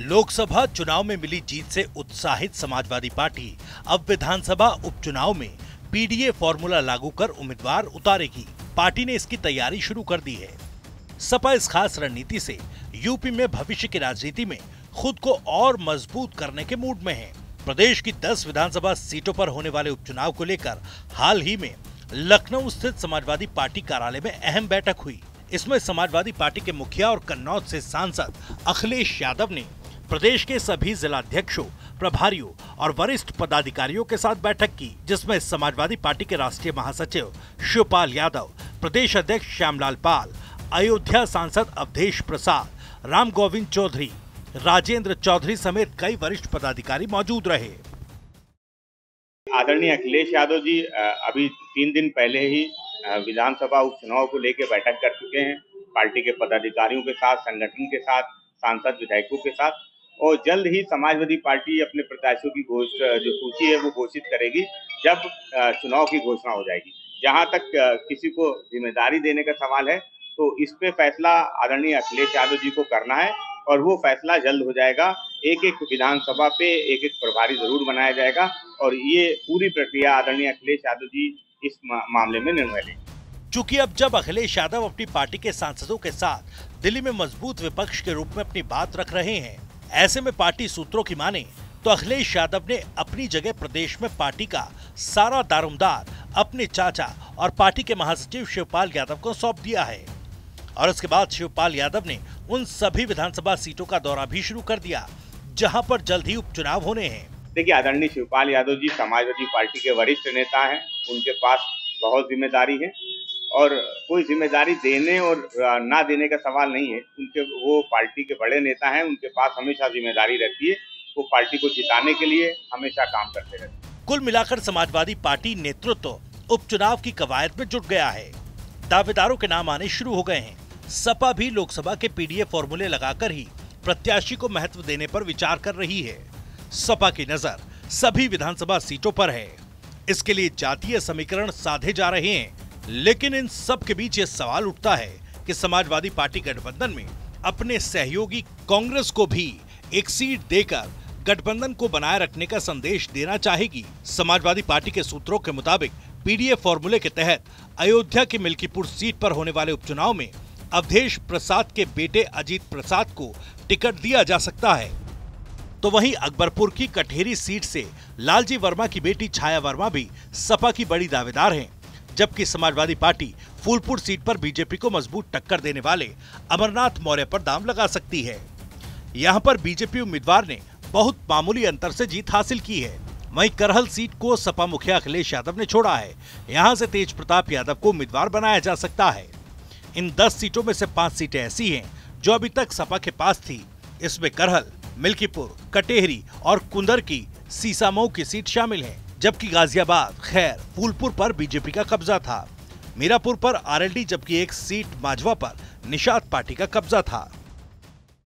लोकसभा चुनाव में मिली जीत से उत्साहित समाजवादी पार्टी अब विधानसभा उपचुनाव में पीडीए फॉर्मूला लागू कर उम्मीदवार उतारेगी। पार्टी ने इसकी तैयारी शुरू कर दी है। सपा इस खास रणनीति से यूपी में भविष्य की राजनीति में खुद को और मजबूत करने के मूड में है। प्रदेश की 10 विधानसभा सीटों पर होने वाले उपचुनाव को लेकर हाल ही में लखनऊ स्थित समाजवादी पार्टी कार्यालय में अहम बैठक हुई। इसमें समाजवादी पार्टी के मुखिया और कन्नौज से सांसद अखिलेश यादव ने प्रदेश के सभी जिलाध्यक्षों, प्रभारियों और वरिष्ठ पदाधिकारियों के साथ बैठक की, जिसमें समाजवादी पार्टी के राष्ट्रीय महासचिव शिवपाल यादव, प्रदेश अध्यक्ष श्यामलाल पाल, अयोध्या सांसद अवधेश प्रसाद, राम गोविंद चौधरी, राजेंद्र चौधरी समेत कई वरिष्ठ पदाधिकारी मौजूद रहे। आदरणीय अखिलेश यादव जी अभी 3 दिन पहले ही विधानसभा उपचुनाव को लेकर बैठक कर चुके हैं, पार्टी के पदाधिकारियों के साथ, संगठन के साथ, सांसद विधायकों के साथ, और जल्द ही समाजवादी पार्टी अपने प्रत्याशियों की जो सूची है वो घोषित करेगी जब चुनाव की घोषणा हो जाएगी। जहां तक किसी को जिम्मेदारी देने का सवाल है तो इस पे फैसला आदरणीय अखिलेश यादव जी को करना है और वो फैसला जल्द हो जाएगा। एक एक विधानसभा पे एक एक प्रभारी जरूर बनाया जाएगा और ये पूरी प्रक्रिया आदरणीय अखिलेश यादव जी इस मामले में निर्णय लेंगे। चूंकि अब जब अखिलेश यादव अपनी पार्टी के सांसदों के साथ दिल्ली में मजबूत विपक्ष के रूप में अपनी बात रख रहे हैं, ऐसे में पार्टी सूत्रों की माने तो अखिलेश यादव ने अपनी जगह प्रदेश में पार्टी का सारा दारोमदार अपने चाचा और पार्टी के महासचिव शिवपाल यादव को सौंप दिया है। और उसके बाद शिवपाल यादव ने उन सभी विधानसभा सीटों का दौरा भी शुरू कर दिया जहां पर जल्द ही उपचुनाव होने हैं। देखिए, आदरणीय शिवपाल यादव जी समाजवादी पार्टी के वरिष्ठ नेता हैं, उनके पास बहुत जिम्मेदारी है और कोई जिम्मेदारी देने और ना देने का सवाल नहीं है। वो पार्टी के बड़े नेता हैं, उनके पास हमेशा जिम्मेदारी रहती है। वो पार्टी को जिताने के लिए हमेशा काम करते रहते हैं। कुल मिलाकर समाजवादी पार्टी नेतृत्व उपचुनाव की कवायद में जुट गया है। दावेदारों के नाम आने शुरू हो गए हैं। सपा भी लोकसभा के पीडीए फॉर्मूले लगाकर ही प्रत्याशी को महत्व देने पर विचार कर रही है। सपा की नजर सभी विधानसभा सीटों पर है। इसके लिए जातीय समीकरण साधे जा रहे हैं, लेकिन इन सब के बीच ये सवाल उठता है कि समाजवादी पार्टी गठबंधन में अपने सहयोगी कांग्रेस को भी एक सीट देकर गठबंधन को बनाए रखने का संदेश देना चाहेगी। समाजवादी पार्टी के सूत्रों के मुताबिक पीडीए फॉर्मूले के तहत अयोध्या की मिल्कीपुर सीट पर होने वाले उपचुनाव में अवधेश प्रसाद के बेटे अजीत प्रसाद को टिकट दिया जा सकता है, तो वहीं अकबरपुर की कटेहरी सीट से लालजी वर्मा की बेटी छाया वर्मा भी सपा की बड़ी दावेदार हैं, जबकि समाजवादी पार्टी फूलपुर सीट पर बीजेपी को मजबूत टक्कर देने वाले अमरनाथ मौर्य पर दांव लगा सकती है। यहां पर बीजेपी उम्मीदवार ने बहुत मामूली अंतर से जीत हासिल की है। वहीं करहल सीट को सपा मुखिया अखिलेश यादव ने छोड़ा है। यहां से तेज प्रताप यादव को उम्मीदवार बनाया जा सकता है। इन 10 सीटों में से 5 सीटें ऐसी हैं जो अभी तक सपा के पास थी। इसमें करहल, मिल्कीपुर, कटेहरी और कुंदर की सीसामऊ की सीट शामिल है, जबकि गाजियाबाद, खैर, फूलपुर पर बीजेपी का कब्जा था। मीरापुर पर आरएलडी, जबकि एक सीट माझवा पर निषाद पार्टी का कब्जा था।